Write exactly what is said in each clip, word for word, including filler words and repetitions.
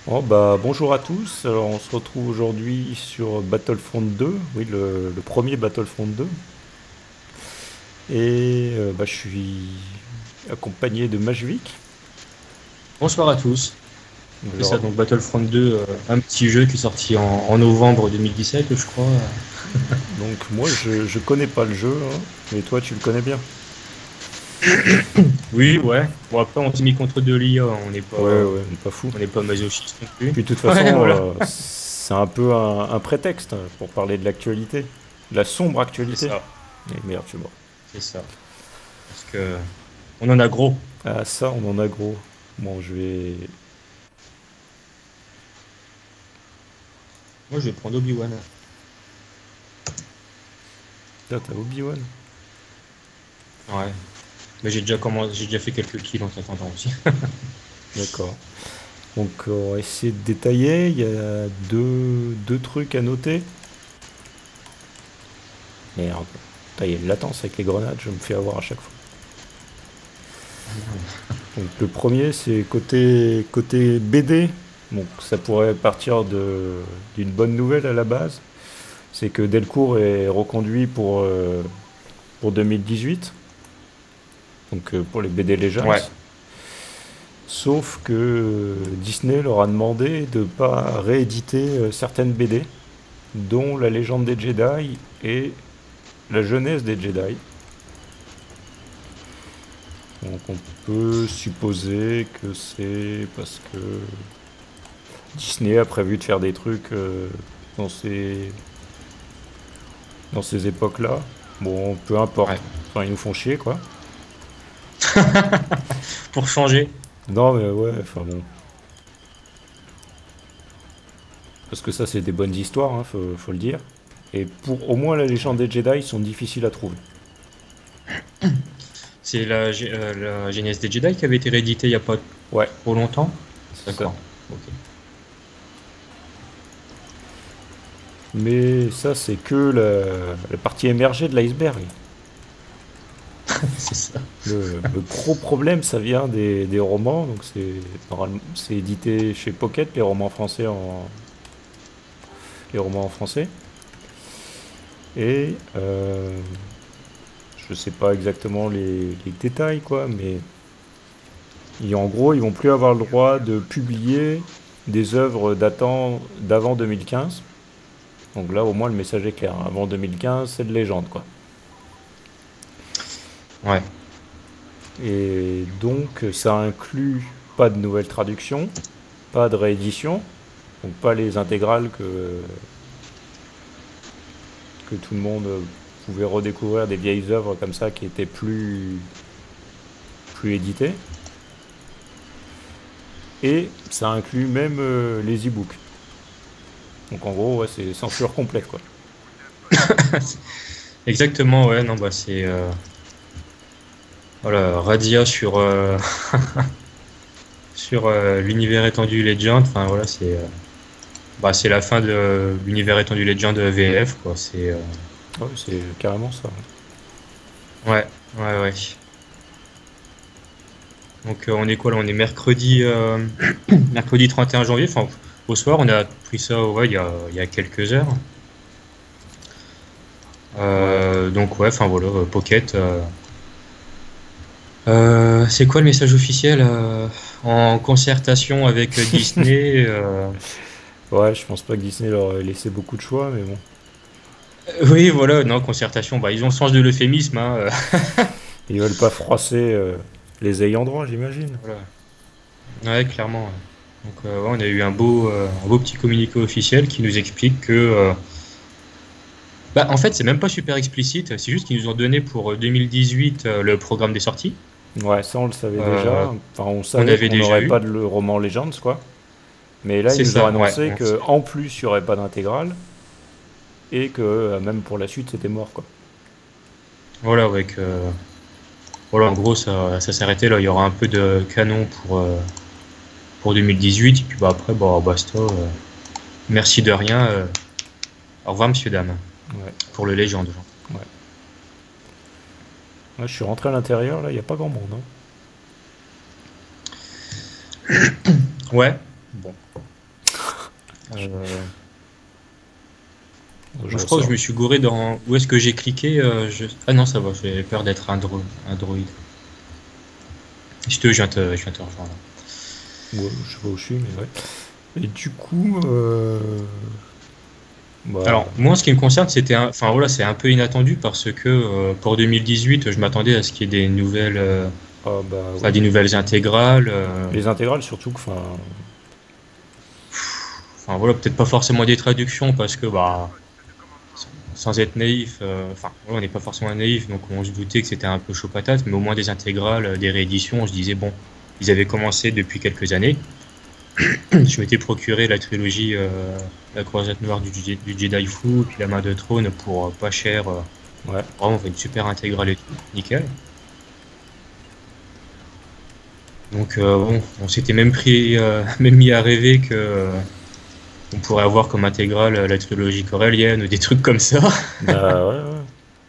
Oh, bah, bonjour à tous. Alors, on se retrouve aujourd'hui sur Battlefront deux, oui, le, le premier Battlefront deux. Et euh, bah, je suis accompagné de Majvik. Bonsoir à tous. C'est ça, Alors, donc Battlefront deux, euh, un petit jeu qui est sorti en, en novembre deux mille dix-sept, je crois. donc moi, je, je connais pas le jeu, hein, mais toi, tu le connais bien. Oui, ouais. Bon, après, on s'est mis contre de l'I A, on n'est Ouais, pas, ouais, pas fou. on n'est pas masochiste non plus. Puis de toute Ouais, façon, voilà. euh, c'est un peu un, un prétexte pour parler de l'actualité, de la sombre C'est actualité. ça, Et merde, je suis mort. c'est ça. Parce que on en a gros. Ah, ça, on en a gros. Bon, je vais. Moi, je vais prendre Obi-Wan. Là, t'as Obi-Wan. Ouais. Mais j'ai déjà commencé, j'ai déjà fait quelques kills en t'attendant aussi. D'accord. Donc on va essayer de détailler. Il y a deux, deux trucs à noter. Merde. Putain, il y a une latence avec les grenades, je me fais avoir à chaque fois. Donc le premier c'est côté, côté B D. Donc ça pourrait partir de- d'une bonne nouvelle à la base. C'est que Delcourt est reconduit pour, euh, pour deux mille dix-huit. Donc euh, pour les B D Legends. Ouais. Sauf que euh, Disney leur a demandé de ne pas rééditer euh, certaines B D, dont La Légende des Jedi et La jeunesse des Jedi. Donc on peut supposer que c'est parce que Disney a prévu de faire des trucs euh, dans ces, dans ces époques-là. Bon, peu Ouais. importe. Enfin, ils nous font chier, quoi. Pour changer. Non, mais ouais, enfin bon. Parce que ça, c'est des bonnes histoires, hein, faut, faut le dire. Et pour au moins la légende Ouais. des Jedi, ils sont difficiles à trouver. C'est la, gé- euh, la Genèse des Jedi qui avait été rééditée il n'y a pas Ouais, trop longtemps. c'est ça. D'accord. Ok. Mais ça, c'est que la, la partie émergée de l'iceberg. C'est ça. Le, le gros problème, ça vient des, des romans. Donc c'est normalement- c'est édité chez Pocket, les romans français en les romans en français. Et euh, je sais pas exactement les, les détails, quoi, mais et en gros, ils vont plus avoir le droit de publier des œuvres datant d'avant deux mille quinze. Donc là, au moins, le message est clair, hein. Avant deux mille quinze, c'est de légende, quoi. Ouais. Et donc, ça inclut pas de nouvelles traductions, pas de réédition, donc pas les intégrales que, que tout le monde pouvait redécouvrir, des vieilles œuvres comme ça qui étaient plus, plus éditées. Et ça inclut même euh, les e-books. Donc en gros, ouais, c'est censure complète, quoi. Exactement, ouais, non, bah c'est euh, voilà, Radia sur euh, sur euh, l'univers étendu Legend. Enfin voilà, c'est euh, bah c'est la fin de l'univers étendu Legend de V F, quoi. C'est euh, Ouais, c'est carrément ça. ouais, ouais, ouais. Donc euh, on est quoi là? On est mercredi euh, mercredi trente et un janvier. Enfin au soir, on a pris ça, ouais, il y a il y a quelques heures. Ouais. Euh, donc ouais, enfin voilà, euh, Pocket. euh, Euh, c'est quoi le message officiel euh, en concertation avec euh, Disney euh, Ouais, je pense pas que Disney leur ait laissé beaucoup de choix, mais bon. euh, Oui, voilà, non, concertation. Bah, ils ont le sens de l'euphémisme. Hein, euh, Ils veulent pas froisser euh, les ayants droit, j'imagine. voilà. Ouais, clairement. Ouais. Donc, euh, ouais, on a eu un beau, euh, un beau petit communiqué officiel qui nous explique que, euh, bah, en fait, c'est même pas super explicite. C'est juste qu'ils nous ont donné pour euh, deux mille dix-huit euh, le programme des sorties. Ouais, ça on le savait Euh, déjà. Enfin, on on savait avait qu'on déjà n'aurait eu. pas de le roman Legends, quoi. Mais là, ils C'est nous ont ça. Ouais. annoncé On que en plus, il y aurait pas d'intégrale et que euh, même pour la suite, c'était mort, quoi. Voilà, avec. Euh, voilà, en gros, ça, ça s'est arrêté là. Il y aura un peu de canon pour. euh, pour deux mille dix-huit. Et puis bah, après, bah, basta. euh, merci de rien. euh, au revoir, monsieur, dame. Ouais, Pour le légende. Genre. ouais. Ouais, je suis rentré à l'intérieur, là, il y a pas grand monde, hein. Ouais. Bon. Euh, Je moi, je crois que je ressors. me suis gouré dans. Où est-ce que j'ai cliqué euh, je... Ah non, ça va, j'avais peur d'être un, dro... un droïde. Je te, je viens te, je viens te rejoindre. Ouais, je sais pas où je suis, mais ouais. Et du coup, euh, bah, Alors, moi, en ce qui me concerne, c'était un... Enfin, voilà, c'est un peu inattendu parce que euh, pour deux mille dix-huit, je m'attendais à ce qu'il y ait des nouvelles, euh, ah, bah enfin, oui. des nouvelles intégrales. euh, Les intégrales, surtout que, enfin, Enfin, voilà, peut-être pas forcément des traductions parce que, bah, sans être naïf, euh, enfin, voilà, on n'est pas forcément naïf, donc on se doutait que c'était un peu chaud patate, mais au moins des intégrales, euh, des rééditions, on se disait, bon, ils avaient commencé depuis quelques années. Je m'étais procuré la trilogie euh, La Croisade Noire du, Je- du Jedi Fou, puis La Main de Trône pour euh, pas cher. euh, ouais. vraiment, on fait une super intégrale et tout, nickel. Donc, euh, bon, on s'était même pris, euh, même mis à rêver que euh, on pourrait avoir comme intégrale euh, la trilogie corellienne ou des trucs comme ça. Bah ouais, ouais.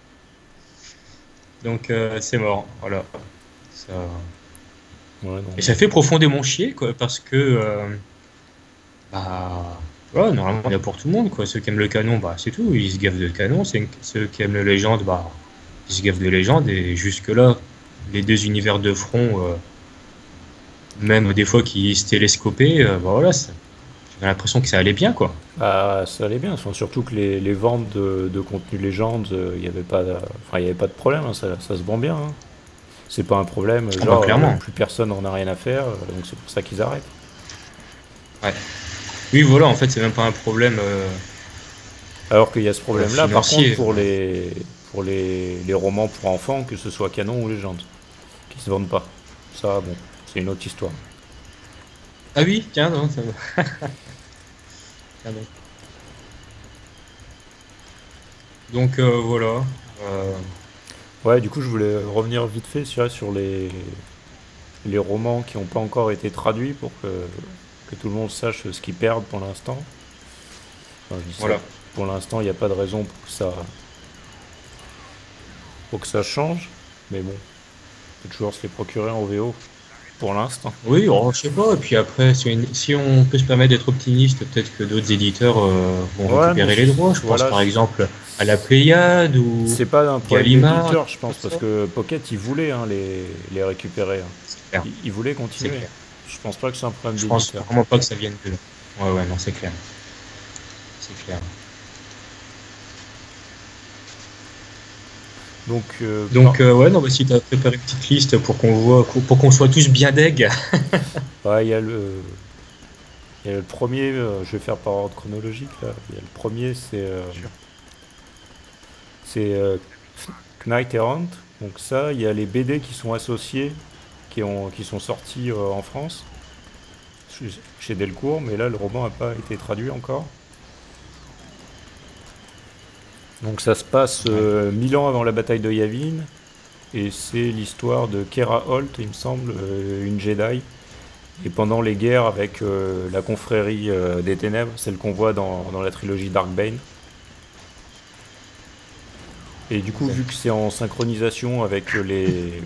Donc, euh, c'est mort, voilà. Ça... Ouais, non, Et mais... ça fait profondément chier, quoi, parce que, euh, bah, ouais, normalement, il y a pour tout le monde, quoi. Ceux qui aiment le canon, bah, c'est tout, ils se gaffent de canon. C'est- Ceux qui aiment la légende, bah, ils se gaffent de légende. Et jusque-là, les deux univers de front, euh, même des fois qui se télescopaient, euh, bah voilà, ça- j'avais l'impression que ça allait bien, quoi. Bah, ça allait bien. Enfin, surtout que les, les ventes de, de contenu légende, il n'y avait pas, de- enfin, il y avait pas de problème. Hein, ça, ça se vend bien. Hein. C'est pas un problème. Ah bah, Genre, euh, clairement. plus personne en a rien à faire, euh, donc c'est pour ça qu'ils arrêtent. Ouais. Oui, voilà, en fait, c'est même pas un problème euh, Alors qu'il y a ce euh, problème-là, par contre, financier. pour les, pour les, les romans pour enfants, que ce soit canon ou légende, qui se vendent pas. Ça, bon, c'est une autre histoire. Ah oui, tiens, non, ça va. Tiens donc. Donc, euh, voilà. Euh, Ouais, du coup, je voulais revenir vite fait sur, sur les, les romans qui n'ont pas encore été traduits pour que, que tout le monde sache ce qu'ils perdent pour l'instant. Enfin, je dis ça, voilà. pour l'instant, il n'y a pas de raison pour que ça, pour que ça change. Mais bon, on peut toujours se les procurer en V O pour l'instant. Oui, oh, je sais pas. Et puis après, si, une- si on peut se permettre d'être optimiste, peut-être que d'autres éditeurs euh, vont Ouais, mais récupérer les je- droits. Je pense voilà, par je- exemple à la Pléiade ou c'est pas un problème Gallimard, d'éditeur, je pense, comme parce ça. que Pocket, ils voulaient hein, les, les récupérer. Hein. C'est clair, Ils, ils voulaient c'est continuer. clair. Je pense pas que c'est un problème Je pense d'éditeur. vraiment pas que ça vienne de là. Ouais, ouais, non, c'est clair. C'est clair. Donc, euh, par- Donc, euh, ouais, non, bah, si tu as préparé une petite liste pour qu'on voit, pour qu'on soit tous bien deg. ouais, il y a le, il y a le premier, euh, je vais faire par ordre chronologique là. Il y a le premier, c'est euh, Sûr. c'est euh, Knight Errant. Donc ça, il y a les B D qui sont associés, qui, ont, qui sont sortis euh, en France, chez chez Delcourt, mais là, le roman n'a pas été traduit encore. Donc ça se passe Ouais. euh, mille ans avant la bataille de Yavin, et c'est l'histoire de Kera Holt, il me semble, euh, une Jedi. Et pendant les guerres avec euh, la confrérie euh, des ténèbres, celle qu'on voit dans, dans la trilogie Darkbane. Et du coup, Ok. vu que c'est en synchronisation avec les,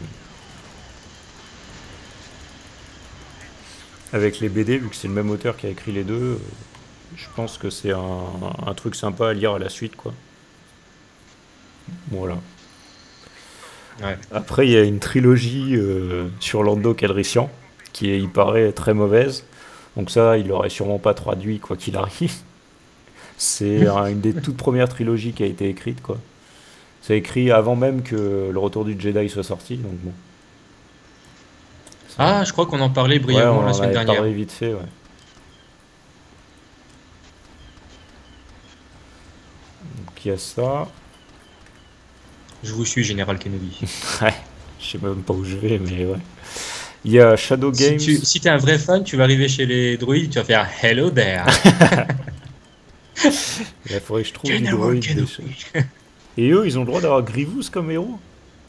avec les B D, vu que c'est le même auteur qui a écrit les deux, euh, je pense que c'est un, un truc sympa à lire à la suite, quoi. Voilà. Ouais. Après, il y a une trilogie euh, sur Lando Calrissian, qui est, il paraît, très mauvaise. Donc ça, il l'aurait sûrement pas traduit, quoi qu'il arrive. C'est un- une des toutes premières trilogies qui a été écrite, quoi. C'est écrit avant même que le Retour du Jedi soit sorti, donc bon. Ça- Ah, je crois qu'on en parlait Ouais, brièvement on la en semaine avait dernière. parlé vite fait, ouais. Donc il y a ça. Je vous suis, Général Kenobi. Ouais, je sais même pas où je vais, mais ouais. Il y a Shadow Si Games. tu si t'es un vrai fan, tu vas arriver chez les droïdes, tu vas faire Hello there, Il faudrait que je trouve du General droïde déjà. Kenobi. Et eux, ils ont le droit d'avoir Grievous comme héros?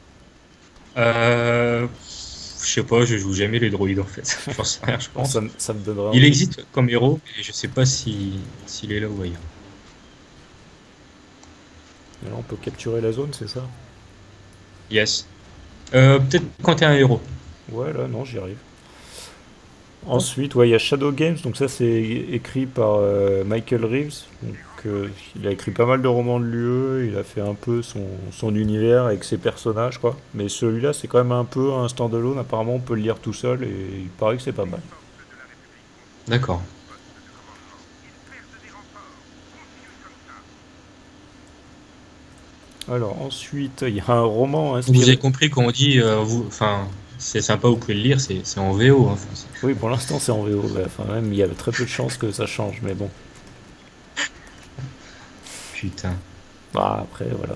Euh, je sais pas, je joue jamais les droïdes en fait. J'en sais rien, je Bon, ça, pense. me- ça me donnerait Il envie. existe comme héros, mais je sais pas si s'il est là ou ailleurs. Mais là, on peut capturer la zone, c'est ça? Yes. Euh, peut-être quand t'es un héros. Ouais, là, non, j'y arrive. Ensuite, ouais, il y a Shadow Games, donc ça c'est écrit par euh, Michael Reeves. Donc, euh, il a écrit pas mal de romans de l'U E, il a fait un peu son, son univers avec ses personnages, quoi. Mais celui-là, c'est quand même un peu un standalone, apparemment on peut le lire tout seul et il paraît que c'est pas mal. D'accord. Alors ensuite, il y a un roman Vous avez inspiré. compris quand on dit, euh, vous, enfin, c'est sympa, vous pouvez le lire, c'est c'est en V O, hein, enfin, c'est- Oui, pour l'instant c'est en V O, ouais, enfin même il y a très peu de chances que ça change, mais bon. putain. Bah, après, voilà.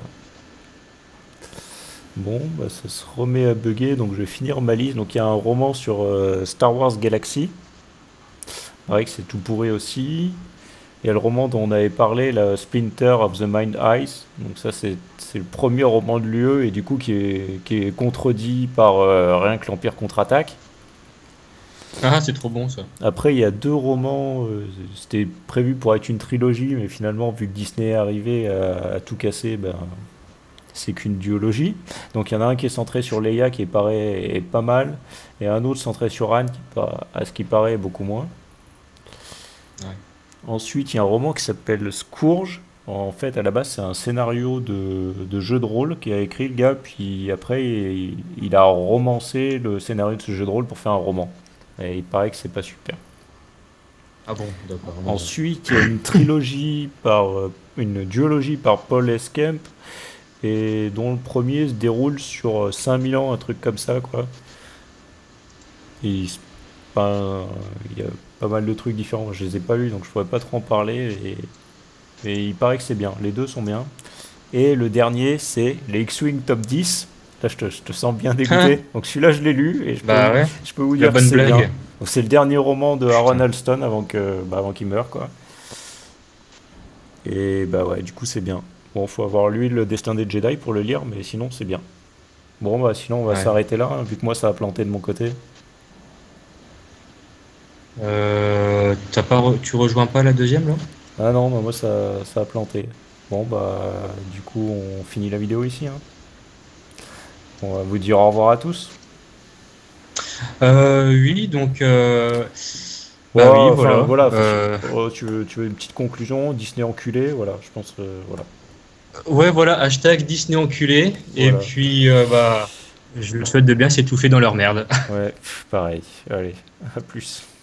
Bon, bah, ça se remet à bugger, donc je vais finir ma liste. Donc il y a un roman sur euh, Star Wars Galaxy. Pareil que c'est tout pourri aussi. Il y a le roman dont on avait parlé, la Splinter of the Mind Eyes. Donc ça c'est c'est le premier roman de l'U E et du coup qui est, qui est contredit par euh, rien que l'Empire contre-attaque. Ah, c'est trop bon ça. Après il y a deux romans, euh, c'était prévu pour être une trilogie, mais finalement vu que Disney est arrivé à, à tout casser, ben, c'est qu'une duologie. Donc il y en a un qui est centré sur Leia qui paraît est pas mal, et un autre centré sur Anne qui, à ce qui paraît, est beaucoup moins. Ouais. Ensuite, il y a un roman qui s'appelle Scourge. En fait, à la base, c'est un scénario de, de jeu de rôle qui a écrit le gars, puis après, il, il a romancé le scénario de ce jeu de rôle pour faire un roman. Et il paraît que c'est pas super. Ah bon, d'accord. Bon, bon. Ensuite, il y a une trilogie par euh, une duologie par Paul Escamp, et dont le premier se déroule sur euh, cinq mille ans, un truc comme ça, quoi. Et il, se- enfin, il y a pas mal de trucs différents. Je les ai pas lus, donc je pourrais pas trop en parler. Et, et il paraît que c'est bien. Les deux sont bien. Et le dernier, c'est les X-Wing Top dix. Là, je te, je te sens bien Hein. dégoûté. Donc celui-là, je l'ai lu et je peux, Bah vous- ouais, je peux vous la dire que bonne c'est bien. blague. Donc c'est le dernier roman de Aaron Putain. Alston avant que, bah, avant qu'il meure, quoi. Et bah ouais, du coup, c'est bien. Bon, faut avoir lu le Destin des Jedi pour le lire, mais sinon, c'est bien. Bon, bah sinon, on va Ouais. s'arrêter là, hein, vu que moi, ça a planté de mon côté. Euh, t'as pas re- tu rejoins pas la deuxième là? Ah non, bah moi, ça, ça a planté. Bon, bah, du coup, on finit la vidéo ici, hein. On va vous dire au revoir à tous. Euh, oui, donc euh, Ouais, bah oui, enfin, voilà. voilà, enfin, je- Euh, oh, tu veux, tu veux une petite conclusion, Disney enculé, voilà, je pense, euh, voilà. ouais, voilà, hashtag Disney enculé. Et Voilà. puis euh, bah, je leur souhaite de bien s'étouffer dans leur merde. Ouais, pff, pareil. Allez, à plus.